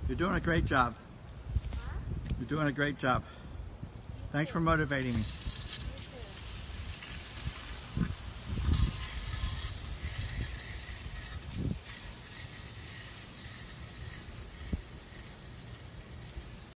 You're doing a great job. You're doing a great job. Thanks for motivating me.